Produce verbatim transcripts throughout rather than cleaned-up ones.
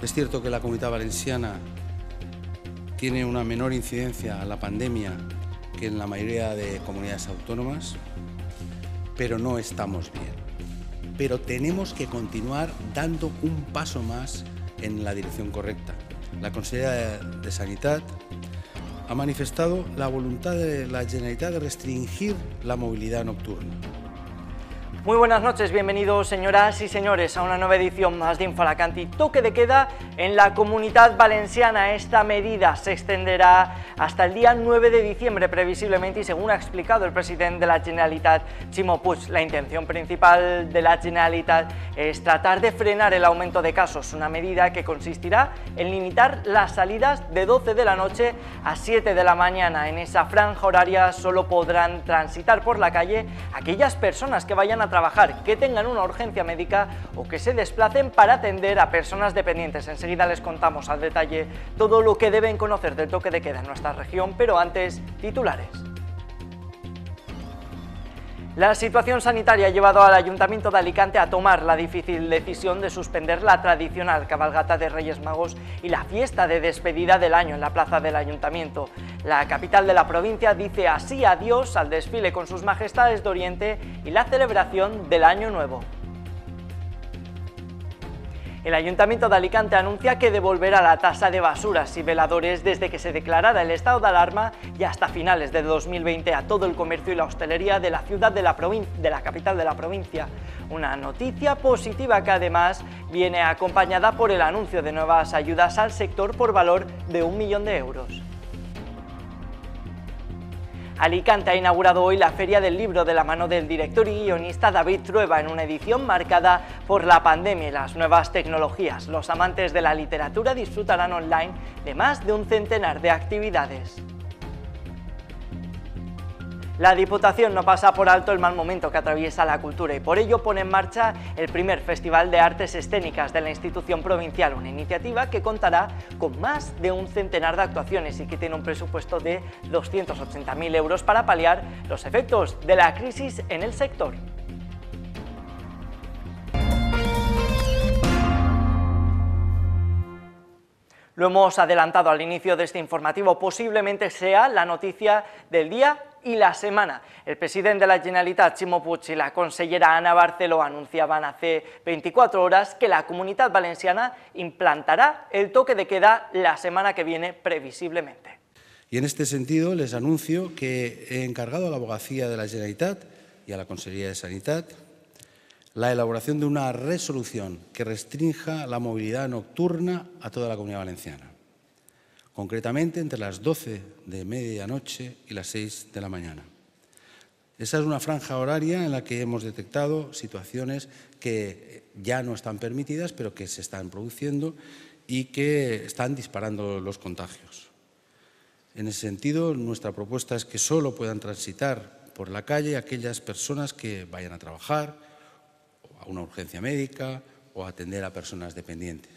Es cierto que la Comunitat Valenciana tiene una menor incidencia a la pandemia que en la mayoría de comunidades autónomas, pero no estamos bien. Pero tenemos que continuar dando un paso más en la dirección correcta. La Consellera de Sanitat ha manifestado la voluntad de la Generalitat de restringir la movilidad nocturna. Muy buenas noches, bienvenidos señoras y señores a una nueva edición más de Infalacanti. Toque de queda en la Comunitat Valenciana. Esta medida se extenderá hasta el día nueve de diciembre previsiblemente y según ha explicado el presidente de la Generalitat, Ximo Puig, la intención principal de la Generalitat es tratar de frenar el aumento de casos, una medida que consistirá en limitar las salidas de doce de la noche a siete de la mañana. En esa franja horaria solo podrán transitar por la calle aquellas personas que vayan a trabajar, que tengan una urgencia médica o que se desplacen para atender a personas dependientes. Enseguida les contamos al detalle todo lo que deben conocer del toque de queda en nuestra región, pero antes, titulares. La situación sanitaria ha llevado al Ayuntamiento de Alicante a tomar la difícil decisión de suspender la tradicional cabalgata de Reyes Magos y la fiesta de despedida del año en la plaza del Ayuntamiento. La capital de la provincia dice así adiós al desfile con sus majestades de Oriente y la celebración del Año Nuevo. El Ayuntamiento de Alicante anuncia que devolverá la tasa de basuras y veladores desde que se declarara el estado de alarma y hasta finales de dos mil veinte a todo el comercio y la hostelería de la ciudad de la, de la capital de la provincia. Una noticia positiva que además viene acompañada por el anuncio de nuevas ayudas al sector por valor de un millón de euros. Alicante ha inaugurado hoy la Feria del Libro de la mano del director y guionista David Trueba en una edición marcada por la pandemia y las nuevas tecnologías. Los amantes de la literatura disfrutarán online de más de un centenar de actividades. La Diputación no pasa por alto el mal momento que atraviesa la cultura y por ello pone en marcha el primer Festival de Artes Escénicas de la institución provincial, una iniciativa que contará con más de un centenar de actuaciones y que tiene un presupuesto de doscientos ochenta mil euros para paliar los efectos de la crisis en el sector. Lo hemos adelantado al inicio de este informativo, posiblemente sea la noticia del día y la semana. El presidente de la Generalitat, Ximo Puig, y la consellera Ana Barceló anunciaban hace veinticuatro horas que la Comunitat Valenciana implantará el toque de queda la semana que viene previsiblemente. Y en este sentido les anuncio que he encargado a la Abogacía de la Generalitat y a la Conselleria de Sanitat la elaboración de una resolución que restrinja la movilidad nocturna a toda la Comunidad Valenciana, concretamente entre las doce de medianoche y las seis de la mañana. Esa es una franja horaria en la que hemos detectado situaciones que ya no están permitidas, pero que se están produciendo y que están disparando los contagios. En ese sentido, nuestra propuesta es que solo puedan transitar por la calle aquellas personas que vayan a trabajar, a una urgencia médica o a atender a personas dependientes.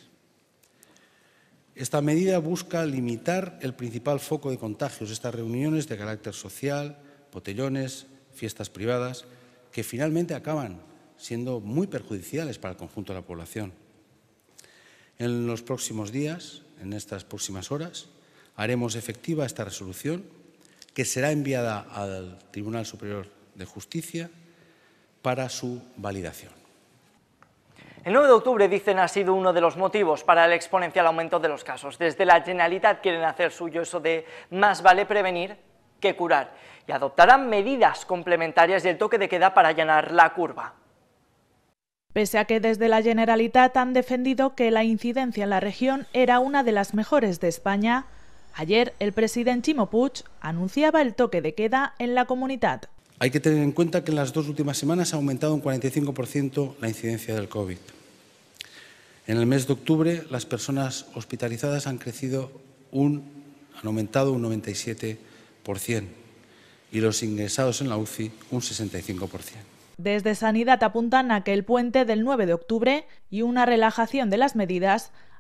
Esta medida busca limitar el principal foco de contagios, estas reuniones de carácter social, botellones, fiestas privadas, que finalmente acaban siendo muy perjudiciales para el conjunto de la población. En los próximos días, en estas próximas horas, haremos efectiva esta resolución que será enviada al Tribunal Superior de Justicia para su validación. El nueve de octubre, dicen, ha sido uno de los motivos para el exponencial aumento de los casos. Desde la Generalitat quieren hacer suyo eso de más vale prevenir que curar y adoptarán medidas complementarias y el toque de queda para allanar la curva. Pese a que desde la Generalitat han defendido que la incidencia en la región era una de las mejores de España, ayer el presidente Ximo Puig anunciaba el toque de queda en la Comunitat. Hay que tener en cuenta que en las dos últimas semanas ha aumentado un cuarenta y cinco por ciento la incidencia del COVID. En el mes de octubre, las personas hospitalizadas han crecido un, han aumentado un noventa y siete por ciento y los ingresados en la U C I un sesenta y cinco por ciento. Desde Sanidad apuntan a que el puente del nueve de octubre y una relajación de las medidas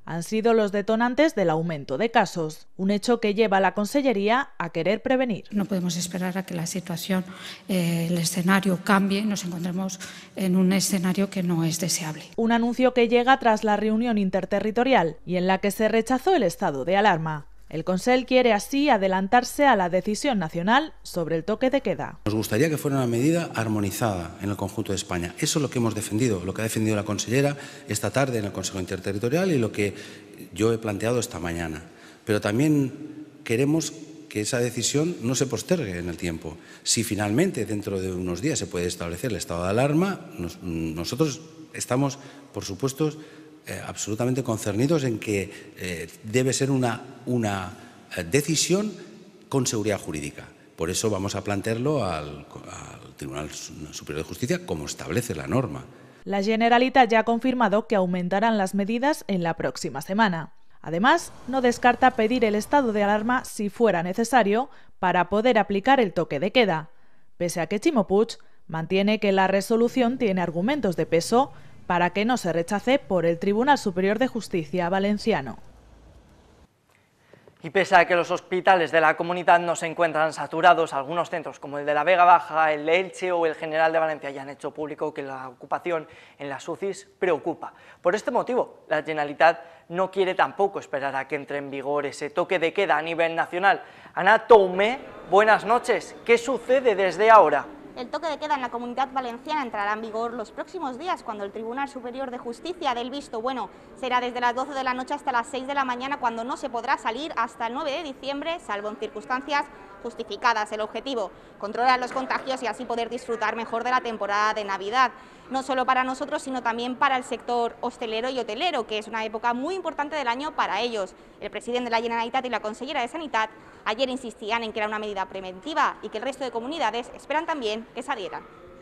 han sido los detonantes del aumento de casos, un hecho que lleva a la Consellería a querer prevenir. No podemos esperar a que la situación, eh, el escenario cambie, nos encontremos en un escenario que no es deseable. Un anuncio que llega tras la reunión interterritorial y en la que se rechazó el estado de alarma. El Consell quiere así adelantarse a la decisión nacional sobre el toque de queda. Nos gustaría que fuera una medida armonizada en el conjunto de España. Eso es lo que hemos defendido, lo que ha defendido la consellera esta tarde en el Consejo Interterritorial y lo que yo he planteado esta mañana. Pero también queremos que esa decisión no se postergue en el tiempo. Si finalmente dentro de unos días se puede establecer el estado de alarma, nos, nosotros estamos, por supuesto, Eh, absolutamente concernidos en que eh, debe ser una, una eh, decisión con seguridad jurídica. Por eso vamos a plantearlo al, al Tribunal Superior de Justicia como establece la norma. La Generalitat ya ha confirmado que aumentarán las medidas en la próxima semana. Además, no descarta pedir el estado de alarma si fuera necesario para poder aplicar el toque de queda, pese a que Ximo Puig mantiene que la resolución tiene argumentos de peso para que no se rechace por el Tribunal Superior de Justicia valenciano. Y pese a que los hospitales de la comunidad no se encuentran saturados, algunos centros como el de la Vega Baja, el de Elche o el General de Valencia ya han hecho público que la ocupación en las U C Is preocupa. Por este motivo, la Generalitat no quiere tampoco esperar a que entre en vigor ese toque de queda a nivel nacional. Ana Toumé, buenas noches. ¿Qué sucede desde ahora? El toque de queda en la Comunidad Valenciana entrará en vigor los próximos días, cuando el Tribunal Superior de Justicia dé el visto bueno. Será desde las doce de la noche hasta las seis de la mañana, cuando no se podrá salir hasta el nueve de diciembre, salvo en circunstancias justificadas. El objetivo, controlar los contagios y así poder disfrutar mejor de la temporada de Navidad. No solo para nosotros, sino también para el sector hostelero y hotelero, que es una época muy importante del año para ellos. El presidente de la Generalitat y la consellera de Sanitat ayer insistían en que era una medida preventiva y que el resto de comunidades esperan también que se adhieran.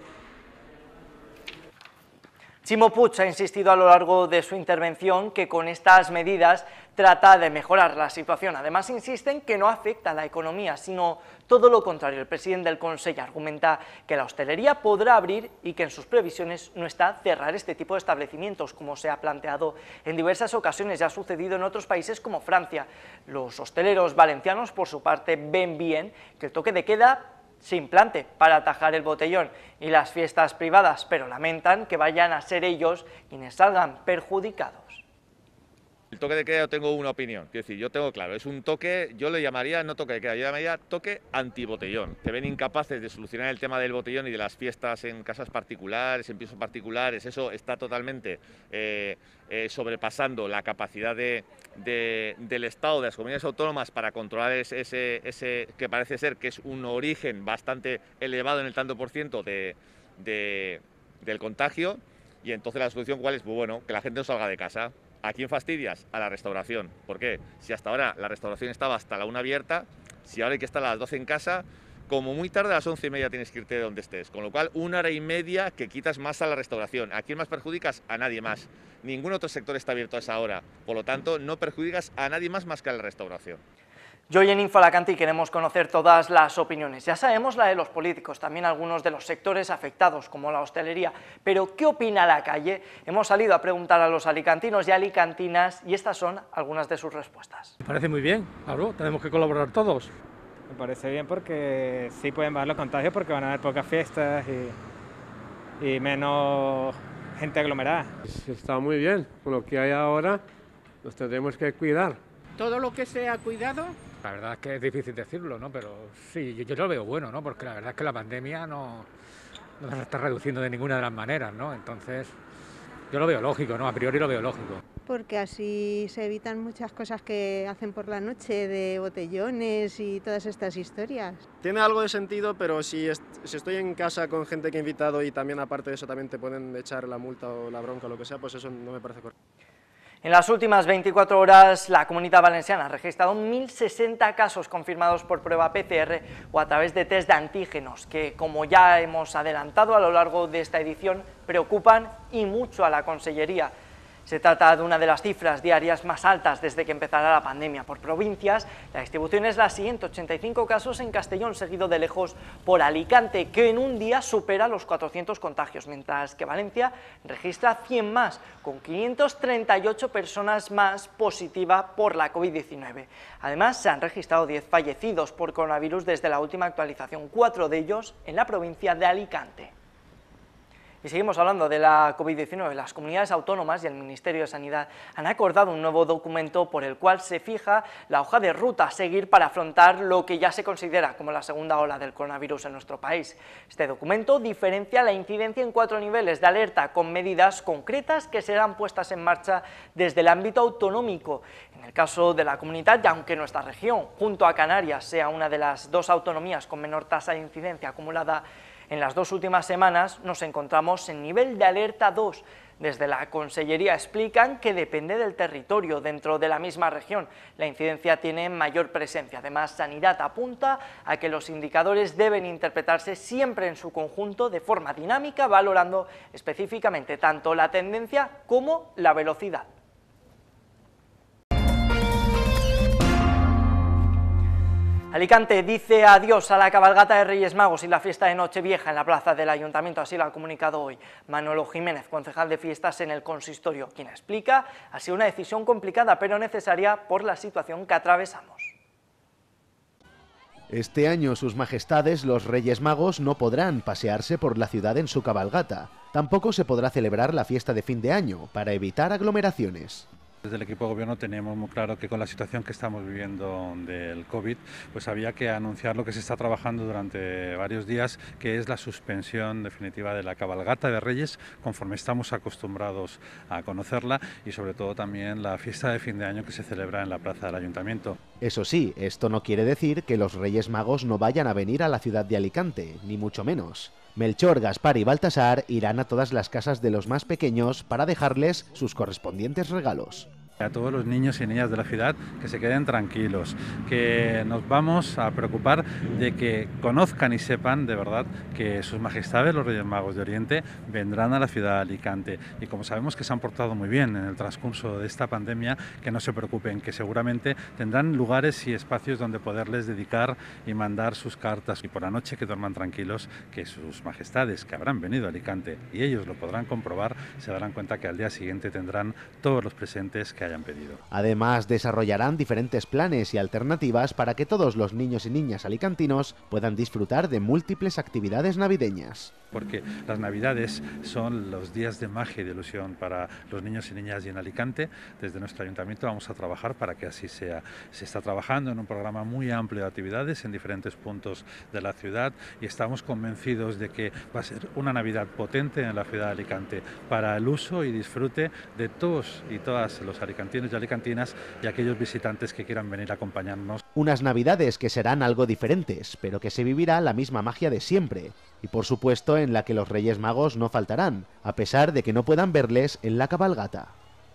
Ximo Puig ha insistido a lo largo de su intervención que con estas medidas trata de mejorar la situación. Además, insisten que no afecta a la economía, sino todo lo contrario. El presidente del Consell argumenta que la hostelería podrá abrir y que en sus previsiones no está cerrar este tipo de establecimientos, como se ha planteado en diversas ocasiones. Ya ha sucedido en otros países como Francia. Los hosteleros valencianos, por su parte, ven bien que el toque de queda se implante para atajar el botellón y las fiestas privadas, pero lamentan que vayan a ser ellos quienes salgan perjudicados. El toque de queda yo tengo una opinión, quiero decir, yo tengo claro, es un toque, yo le llamaría no toque de queda, yo le llamaría toque antibotellón, que ven incapaces de solucionar el tema del botellón y de las fiestas en casas particulares, en pisos particulares, eso está totalmente eh, eh, sobrepasando la capacidad de, de, del Estado, de las comunidades autónomas para controlar ese, ese, ese, que parece ser que es un origen bastante elevado en el tanto por ciento de, de, del contagio, y entonces la solución ¿cuál es? Pues bueno, que la gente no salga de casa. ¿A quién fastidias? A la restauración. ¿Por qué? Si hasta ahora la restauración estaba hasta la una abierta, si ahora hay que estar a las doce en casa, como muy tarde a las once y media tienes que irte de donde estés. Con lo cual, una hora y media que quitas más a la restauración. ¿A quién más perjudicas? A nadie más. Ningún otro sector está abierto a esa hora. Por lo tanto, no perjudicas a nadie más más que a la restauración. Y hoy en Infalacanti queremos conocer todas las opiniones. Ya sabemos la de los políticos, también algunos de los sectores afectados, como la hostelería. Pero, ¿qué opina la calle? Hemos salido a preguntar a los alicantinos y alicantinas y estas son algunas de sus respuestas. Me parece muy bien, claro, tenemos que colaborar todos. Me parece bien porque sí pueden bajar los contagios porque van a haber pocas fiestas y, y menos gente aglomerada. Está muy bien, con lo que hay ahora nos tendremos que cuidar. Todo lo que sea cuidado. La verdad es que es difícil decirlo, ¿no? Pero sí, yo, yo lo veo bueno, ¿no? Porque la verdad es que la pandemia no, no se está reduciendo de ninguna de las maneras, ¿no? Entonces, yo lo veo lógico, ¿no? A priori lo veo lógico. Porque así se evitan muchas cosas que hacen por la noche, de botellones y todas estas historias. Tiene algo de sentido, pero si, est si estoy en casa con gente que he invitado y también aparte de eso también te pueden echar la multa o la bronca o lo que sea, pues eso no me parece correcto. En las últimas veinticuatro horas, la Comunidad Valenciana ha registrado mil sesenta casos confirmados por prueba P C R o a través de test de antígenos, que, como ya hemos adelantado a lo largo de esta edición, preocupan y mucho a la Consellería. Se trata de una de las cifras diarias más altas desde que empezara la pandemia. Por provincias, la distribución es la siguiente: ochenta y cinco casos en Castellón, seguido de lejos por Alicante, que en un día supera los cuatrocientos contagios, mientras que Valencia registra cien más, con quinientas treinta y ocho personas más positivas por la COVID diecinueve. Además, se han registrado diez fallecidos por coronavirus desde la última actualización, cuatro de ellos en la provincia de Alicante. Y seguimos hablando de la COVID diecinueve. Las comunidades autónomas y el Ministerio de Sanidad han acordado un nuevo documento por el cual se fija la hoja de ruta a seguir para afrontar lo que ya se considera como la segunda ola del coronavirus en nuestro país. Este documento diferencia la incidencia en cuatro niveles de alerta con medidas concretas que serán puestas en marcha desde el ámbito autonómico. En el caso de la comunidad, y aunque nuestra región, junto a Canarias, sea una de las dos autonomías con menor tasa de incidencia acumulada en las dos últimas semanas, nos encontramos en nivel de alerta dos. Desde la Consellería explican que depende del territorio. Dentro de la misma región la incidencia tiene mayor presencia. Además, Sanidad apunta a que los indicadores deben interpretarse siempre en su conjunto de forma dinámica, valorando específicamente tanto la tendencia como la velocidad. Alicante dice adiós a la cabalgata de Reyes Magos y la fiesta de Nochevieja en la plaza del Ayuntamiento, así lo ha comunicado hoy Manolo Jiménez, concejal de fiestas en el consistorio, quien explica ha sido una decisión complicada pero necesaria por la situación que atravesamos. Este año sus majestades, los Reyes Magos, no podrán pasearse por la ciudad en su cabalgata. Tampoco se podrá celebrar la fiesta de fin de año, para evitar aglomeraciones. Desde el equipo de gobierno teníamos muy claro que con la situación que estamos viviendo del COVID, pues había que anunciar lo que se está trabajando durante varios días, que es la suspensión definitiva de la cabalgata de Reyes, conforme estamos acostumbrados a conocerla, y sobre todo también la fiesta de fin de año que se celebra en la plaza del Ayuntamiento. Eso sí, esto no quiere decir que los Reyes Magos no vayan a venir a la ciudad de Alicante, ni mucho menos. Melchor, Gaspar y Baltasar irán a todas las casas de los más pequeños para dejarles sus correspondientes regalos. A todos los niños y niñas de la ciudad que se queden tranquilos, que nos vamos a preocupar de que conozcan y sepan de verdad que sus majestades, los Reyes Magos de Oriente, vendrán a la ciudad de Alicante, y como sabemos que se han portado muy bien en el transcurso de esta pandemia, que no se preocupen, que seguramente tendrán lugares y espacios donde poderles dedicar y mandar sus cartas, y por la noche que duerman tranquilos, que sus majestades, que habrán venido a Alicante y ellos lo podrán comprobar, se darán cuenta que al día siguiente tendrán todos los presentes que hayan pedido. Además, desarrollarán diferentes planes y alternativas para que todos los niños y niñas alicantinos puedan disfrutar de múltiples actividades navideñas. Porque las Navidades son los días de magia y de ilusión para los niños y niñas, y en Alicante, desde nuestro ayuntamiento, vamos a trabajar para que así sea. Se está trabajando en un programa muy amplio de actividades en diferentes puntos de la ciudad, y estamos convencidos de que va a ser una Navidad potente en la ciudad de Alicante para el uso y disfrute de todos y todas los alicantinos y alicantinas y aquellos visitantes que quieran venir a acompañarnos. Unas Navidades que serán algo diferentes, pero que se vivirá la misma magia de siempre. Y por supuesto en la que los Reyes Magos no faltarán, a pesar de que no puedan verles en la cabalgata.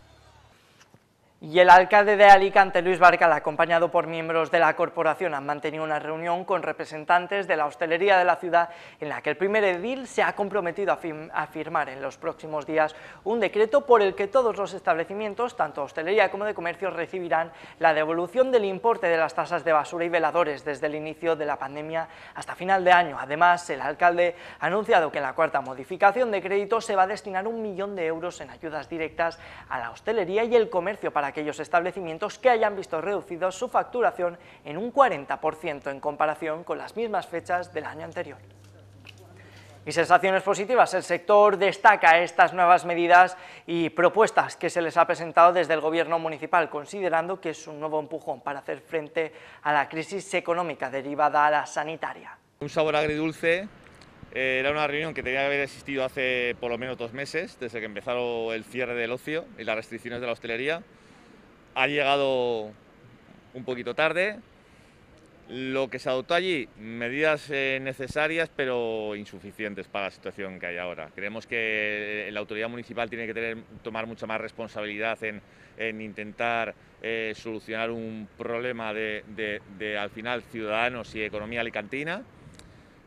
Y el alcalde de Alicante, Luis Barcal, acompañado por miembros de la corporación, han mantenido una reunión con representantes de la hostelería de la ciudad, en la que el primer edil se ha comprometido a, firm a firmar en los próximos días un decreto por el que todos los establecimientos, tanto hostelería como de comercio, recibirán la devolución del importe de las tasas de basura y veladores desde el inicio de la pandemia hasta final de año. Además, el alcalde ha anunciado que en la cuarta modificación de crédito se va a destinar un millón de euros en ayudas directas a la hostelería y el comercio para aquellos establecimientos que hayan visto reducido su facturación en un cuarenta por ciento en comparación con las mismas fechas del año anterior. Y sensaciones positivas, el sector destaca estas nuevas medidas y propuestas que se les ha presentado desde el Gobierno municipal, considerando que es un nuevo empujón para hacer frente a la crisis económica derivada a la sanitaria. Un sabor agridulce. Eh, era una reunión que tenía que haber existido hace por lo menos dos meses, desde que empezaron el cierre del ocio y las restricciones de la hostelería. Ha llegado un poquito tarde. Lo que se adoptó allí, medidas eh, necesarias pero insuficientes para la situación que hay ahora. Creemos que la autoridad municipal tiene que tener, tomar mucha más responsabilidad en, en intentar eh, solucionar un problema de, de, de, al final, ciudadanos y economía alicantina.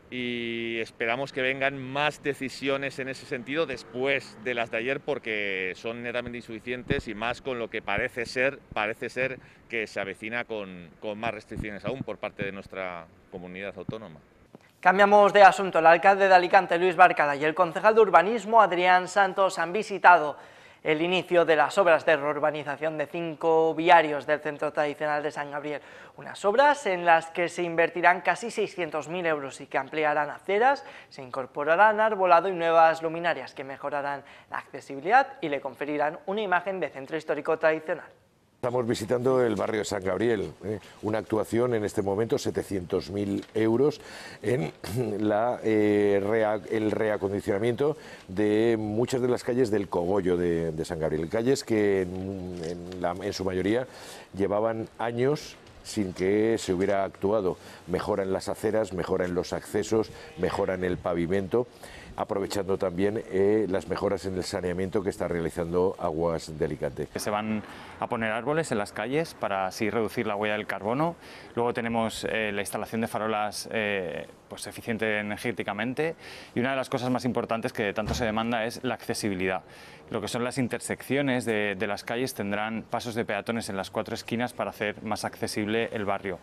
y esperamos que vengan más decisiones en ese sentido después de las de ayer, porque son netamente insuficientes y más con lo que parece ser, parece ser que se avecina con, con más restricciones aún por parte de nuestra comunidad autónoma. Cambiamos de asunto. El alcalde de Alicante, Luis Barcala, y el concejal de urbanismo, Adrián Santos, han visitado el inicio de las obras de reurbanización de cinco viarios del centro tradicional de San Gabriel. Unas obras en las que se invertirán casi seiscientos mil euros y que ampliarán aceras, se incorporarán arbolado y nuevas luminarias que mejorarán la accesibilidad y le conferirán una imagen de centro histórico tradicional. Estamos visitando el barrio de San Gabriel, ¿eh? Una actuación en este momento, setecientos mil euros, en la, eh, rea, el reacondicionamiento de muchas de las calles del cogollo de, de San Gabriel. Calles que en, en, la, en su mayoría llevaban años sin que se hubiera actuado. Mejora en las aceras, mejora en los accesos, mejora en el pavimento, aprovechando también eh, las mejoras en el saneamiento que está realizando Aguas de Alicante. Se van a poner árboles en las calles para así reducir la huella del carbono. Luego tenemos eh, la instalación de farolas eh, pues eficiente energéticamente, y una de las cosas más importantes que tanto se demanda es la accesibilidad. Lo que son las intersecciones de, de las calles tendrán pasos de peatones en las cuatro esquinas para hacer más accesible el barrio.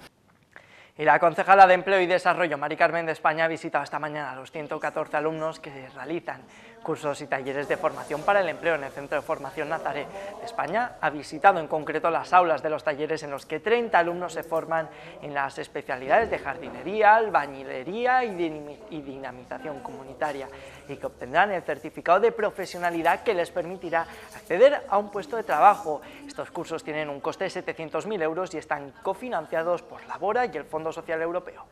Y la concejala de Empleo y Desarrollo, Mari Carmen de España, ha visitado esta mañana a los ciento catorce alumnos que realizan cursos y talleres de formación para el empleo en el Centro de Formación Nazaret de España. Ha visitado en concreto las aulas de los talleres en los que treinta alumnos se forman en las especialidades de jardinería, albañilería y dinamización comunitaria, y que obtendrán el certificado de profesionalidad que les permitirá acceder a un puesto de trabajo. Estos cursos tienen un coste de setecientos mil euros y están cofinanciados por Labora y el Fondo Social Europeo.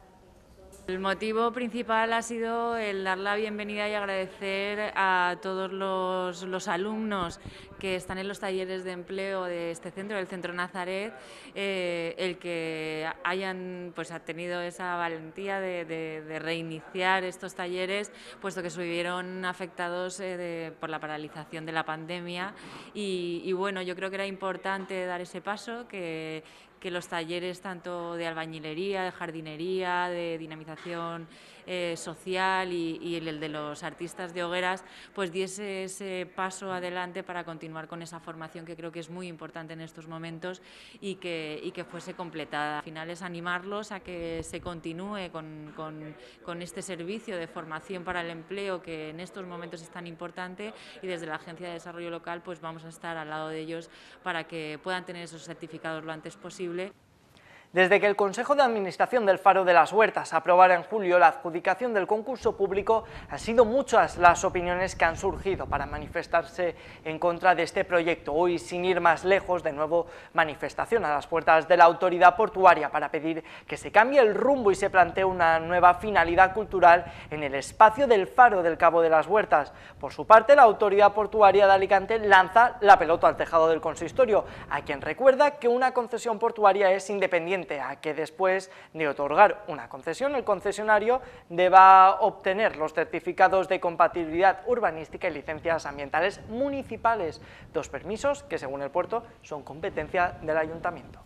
El motivo principal ha sido el dar la bienvenida y agradecer a todos los, los alumnos que están en los talleres de empleo de este centro, del Centro Nazaret, eh, el que hayan pues, tenido esa valentía de, de, de reiniciar estos talleres, puesto que se vieron afectados eh, de, por la paralización de la pandemia. Y, y bueno, yo creo que era importante dar ese paso, que que los talleres tanto de albañilería, de jardinería, de dinamización eh, social y, y el de los artistas de hogueras, pues diese ese paso adelante para continuar con esa formación que creo que es muy importante en estos momentos y que, y que fuese completada. Al final es animarlos a que se continúe con, con, con este servicio de formación para el empleo que en estos momentos es tan importante, y desde la Agencia de Desarrollo Local pues vamos a estar al lado de ellos para que puedan tener esos certificados lo antes posible. Desde que el Consejo de Administración del Faro de las Huertas aprobara en julio la adjudicación del concurso público, han sido muchas las opiniones que han surgido para manifestarse en contra de este proyecto. Hoy, sin ir más lejos, de nuevo manifestación a las puertas de la autoridad portuaria para pedir que se cambie el rumbo y se plantee una nueva finalidad cultural en el espacio del Faro del Cabo de las Huertas. Por su parte, la autoridad portuaria de Alicante lanza la pelota al tejado del consistorio, a quien recuerda que una concesión portuaria es independiente a que después de otorgar una concesión, el concesionario deba obtener los certificados de compatibilidad urbanística y licencias ambientales municipales, dos permisos que según el puerto son competencia del ayuntamiento.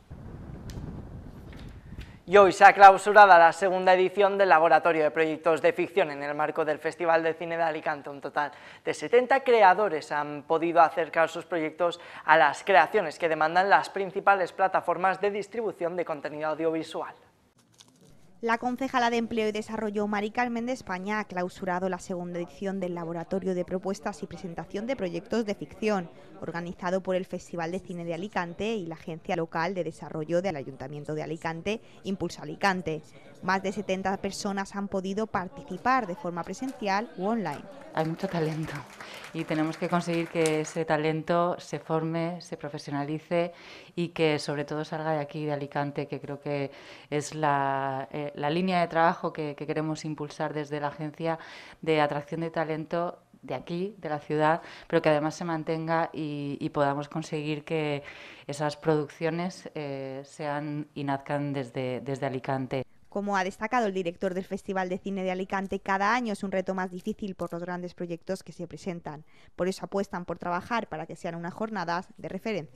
Y hoy se ha clausurado la segunda edición del Laboratorio de Proyectos de Ficción en el marco del Festival de Cine de Alicante. Un total de setenta creadores han podido acercar sus proyectos a las creaciones que demandan las principales plataformas de distribución de contenido audiovisual. La concejala de Empleo y Desarrollo, Mari Carmen de España, ha clausurado la segunda edición del Laboratorio de Propuestas y Presentación de Proyectos de Ficción, organizado por el Festival de Cine de Alicante y la Agencia Local de Desarrollo del Ayuntamiento de Alicante, Impulsa Alicante. Más de setenta personas han podido participar de forma presencial u online. Hay mucho talento y tenemos que conseguir que ese talento se forme, se profesionalice y que sobre todo salga de aquí, de Alicante, que creo que es la, eh, la línea de trabajo que, que queremos impulsar desde la agencia, de atracción de talento de aquí, de la ciudad, pero que además se mantenga y, y podamos conseguir que esas producciones eh, sean y nazcan desde, desde Alicante. Como ha destacado el director del Festival de Cine de Alicante, cada año es un reto más difícil por los grandes proyectos que se presentan. Por eso apuestan por trabajar para que sean unas jornadas de referencia.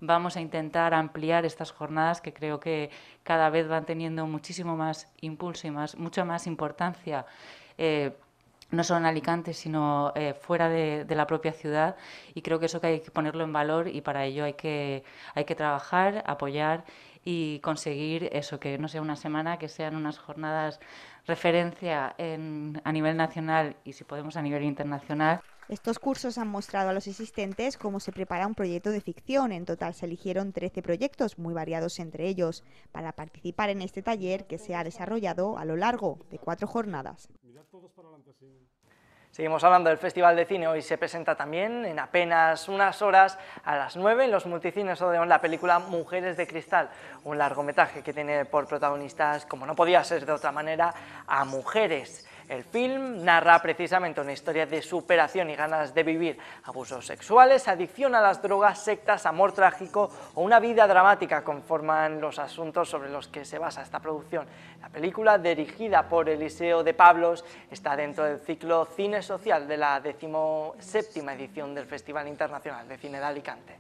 vamos a intentar ampliar estas jornadas que creo que cada vez van teniendo muchísimo más impulso y más, mucha más importancia, eh, no solo en Alicante, sino eh, fuera de, de la propia ciudad, y creo que eso que hay que ponerlo en valor, y para ello hay que, hay que trabajar, apoyar y conseguir eso, que no sea una semana, que sean unas jornadas referencia en, a nivel nacional y, si podemos, a nivel internacional. Estos cursos han mostrado a los asistentes cómo se prepara un proyecto de ficción. En total se eligieron trece proyectos, muy variados entre ellos, para participar en este taller que se ha desarrollado a lo largo de cuatro jornadas. Seguimos hablando del Festival de Cine. Hoy se presenta también en apenas unas horas a las nueve en los multicines Odeón la película Mujeres de Cristal, un largometraje que tiene por protagonistas, como no podía ser de otra manera, a mujeres. El film narra precisamente una historia de superación y ganas de vivir, abusos sexuales, adicción a las drogas, sectas, amor trágico o una vida dramática conforman los asuntos sobre los que se basa esta producción. La película, dirigida por Eliseo de Pablos, está dentro del ciclo Cine Social de la decimoséptima edición del Festival Internacional de Cine de Alicante.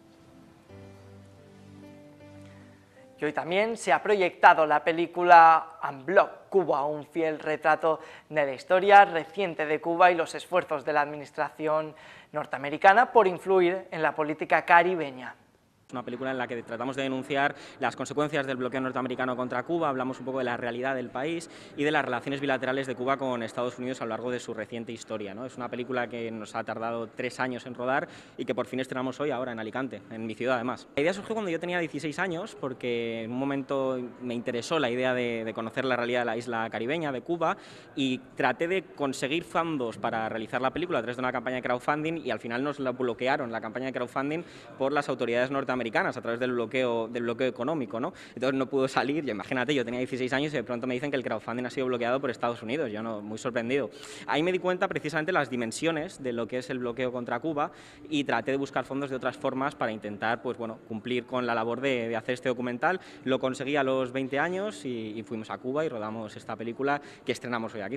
Y hoy también se ha proyectado la película Unblock Cuba, un fiel retrato de la historia reciente de Cuba y los esfuerzos de la administración norteamericana por influir en la política caribeña. Una película en la que tratamos de denunciar las consecuencias del bloqueo norteamericano contra Cuba, hablamos un poco de la realidad del país y de las relaciones bilaterales de Cuba con Estados Unidos a lo largo de su reciente historia, ¿no? Es una película que nos ha tardado tres años en rodar y que por fin estrenamos hoy, ahora en Alicante, en mi ciudad además. La idea surgió cuando yo tenía dieciséis años, porque en un momento me interesó la idea de, de conocer la realidad de la isla caribeña, de Cuba, y traté de conseguir fondos para realizar la película a través de una campaña de crowdfunding, y al final nos la bloquearon, la campaña de crowdfunding, por las autoridades norteamericanas a través del bloqueo, del bloqueo económico, ¿no? Entonces no pudo salir. Yo, imagínate, yo tenía dieciséis años y de pronto me dicen que el crowdfunding ha sido bloqueado por Estados Unidos. Yo no, muy sorprendido. Ahí me di cuenta precisamente las dimensiones de lo que es el bloqueo contra Cuba y traté de buscar fondos de otras formas para intentar, pues bueno, cumplir con la labor de, de hacer este documental. Lo conseguí a los veinte años y, y fuimos a Cuba y rodamos esta película que estrenamos hoy aquí.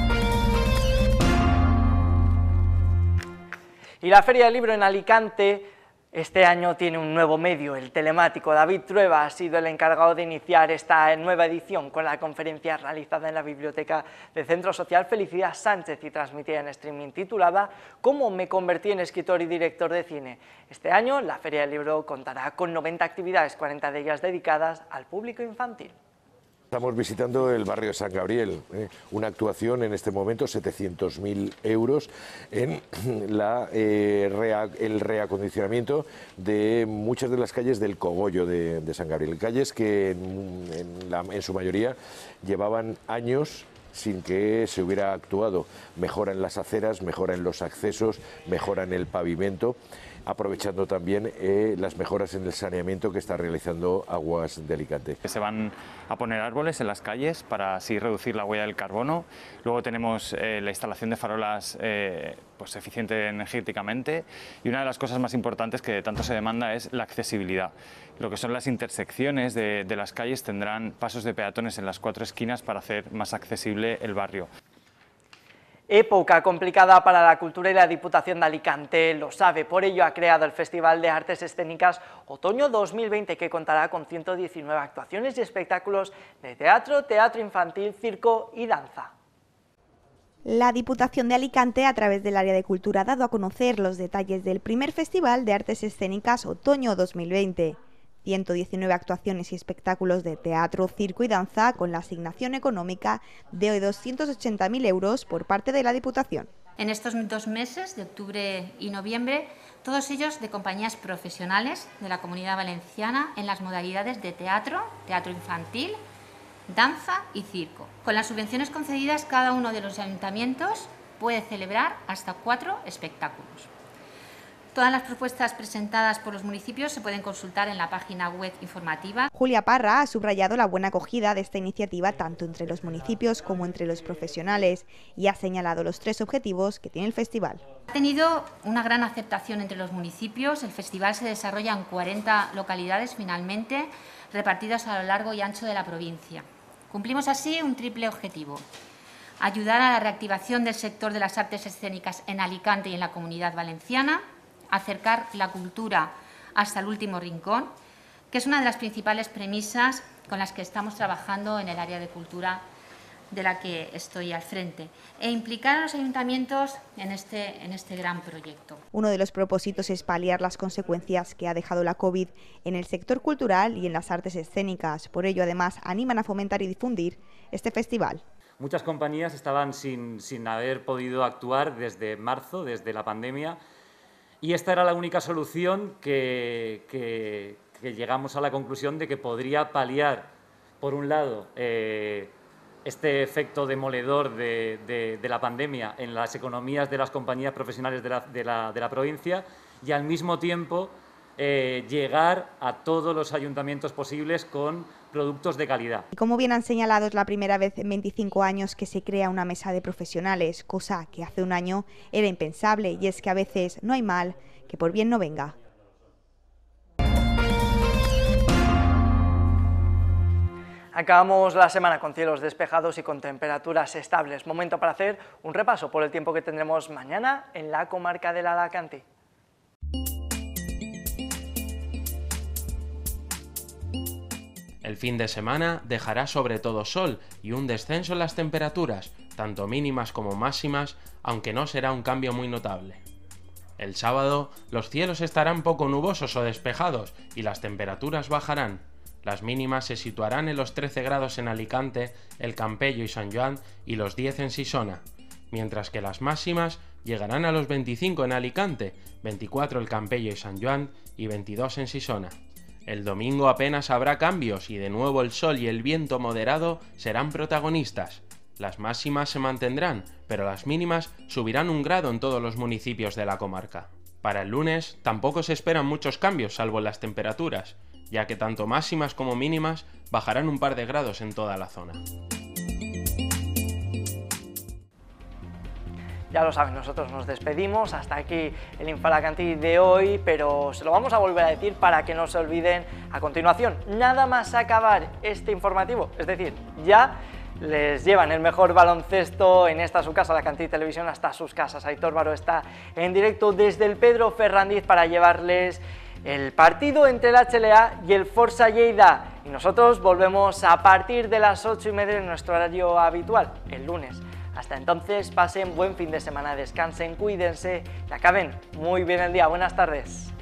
Y la Feria del Libro en Alicante este año tiene un nuevo medio, el telemático. David Trueba ha sido el encargado de iniciar esta nueva edición con la conferencia realizada en la biblioteca del Centro Social Felicidad Sánchez y transmitida en streaming, titulada ¿Cómo me convertí en escritor y director de cine? Este año la Feria del Libro contará con noventa actividades, cuarenta de ellas dedicadas al público infantil. Estamos visitando el barrio de San Gabriel, ¿eh? Una actuación en este momento, setecientos mil euros, en la, eh, rea, el reacondicionamiento de muchas de las calles del cogollo de, de San Gabriel. Calles que en, en, la, en su mayoría llevaban años sin que se hubiera actuado. Mejora en las aceras, mejora en los accesos, mejora en el pavimento, aprovechando también eh, las mejoras en el saneamiento que está realizando Aguas de Alicante. Se van a poner árboles en las calles para así reducir la huella del carbono. Luego tenemos eh, la instalación de farolas eh, pues eficiente energéticamente, y una de las cosas más importantes que tanto se demanda es la accesibilidad. Lo que son las intersecciones de, de las calles tendrán pasos de peatones en las cuatro esquinas para hacer más accesible el barrio. Época complicada para la cultura y la Diputación de Alicante lo sabe, por ello ha creado el Festival de Artes Escénicas Otoño dos mil veinte, que contará con ciento diecinueve actuaciones y espectáculos de teatro, teatro infantil, circo y danza. La Diputación de Alicante, a través del área de cultura, ha dado a conocer los detalles del primer Festival de Artes Escénicas Otoño dos mil veinte. ciento diecinueve actuaciones y espectáculos de teatro, circo y danza, con la asignación económica de doscientos ochenta mil euros por parte de la Diputación. En estos dos meses, de octubre y noviembre, todos ellos de compañías profesionales de la Comunidad Valenciana en las modalidades de teatro, teatro infantil, danza y circo. Con las subvenciones concedidas, cada uno de los ayuntamientos puede celebrar hasta cuatro espectáculos. Todas las propuestas presentadas por los municipios se pueden consultar en la página web informativa. Julia Parra ha subrayado la buena acogida de esta iniciativa tanto entre los municipios como entre los profesionales y ha señalado los tres objetivos que tiene el festival. Ha tenido una gran aceptación entre los municipios. El festival se desarrolla en cuarenta localidades finalmente, repartidas a lo largo y ancho de la provincia. Cumplimos así un triple objetivo: ayudar a la reactivación del sector de las artes escénicas en Alicante y en la Comunidad Valenciana, acercar la cultura hasta el último rincón, que es una de las principales premisas con las que estamos trabajando en el área de cultura de la que estoy al frente, e implicar a los ayuntamientos en este, en este gran proyecto. Uno de los propósitos es paliar las consecuencias que ha dejado la COVID en el sector cultural y en las artes escénicas. Por ello, además, animan a fomentar y difundir este festival. Muchas compañías estaban sin, sin haber podido actuar desde marzo, desde la pandemia, y esta era la única solución que, que, que llegamos a la conclusión de que podría paliar, por un lado, eh, este efecto demoledor de, de, de la pandemia en las economías de las compañías profesionales de la, de la, de la provincia, y al mismo tiempo eh, llegar a todos los ayuntamientos posibles con productos de calidad. Y como bien han señalado, es la primera vez en veinticinco años que se crea una mesa de profesionales, cosa que hace un año era impensable, y es que a veces no hay mal que por bien no venga. Acabamos la semana con cielos despejados y con temperaturas estables. Momento para hacer un repaso por el tiempo que tendremos mañana en la comarca del Alacantí. El fin de semana dejará sobre todo sol y un descenso en las temperaturas, tanto mínimas como máximas, aunque no será un cambio muy notable. El sábado, los cielos estarán poco nubosos o despejados y las temperaturas bajarán. Las mínimas se situarán en los trece grados en Alicante, El Campello y San Joan y los diez en Sisona, mientras que las máximas llegarán a los veinticinco en Alicante, veinticuatro El Campello y San Joan y veintidós en Sisona. El domingo apenas habrá cambios y de nuevo el sol y el viento moderado serán protagonistas. Las máximas se mantendrán, pero las mínimas subirán un grado en todos los municipios de la comarca. Para el lunes tampoco se esperan muchos cambios salvo en las temperaturas, ya que tanto máximas como mínimas bajarán un par de grados en toda la zona. Ya lo saben, nosotros nos despedimos, hasta aquí el Infalacantí de hoy, pero se lo vamos a volver a decir para que no se olviden a continuación. Nada más acabar este informativo, es decir, ya les llevan el mejor baloncesto en esta su casa, Alacantí Televisión, hasta sus casas. Aitor Baró está en directo desde el Pedro Ferrandiz para llevarles el partido entre el H L A y el Força Lleida. Y nosotros volvemos a partir de las ocho y media en nuestro horario habitual, el lunes. Hasta entonces, pasen buen fin de semana, descansen, cuídense y acaben muy bien el día. Buenas tardes.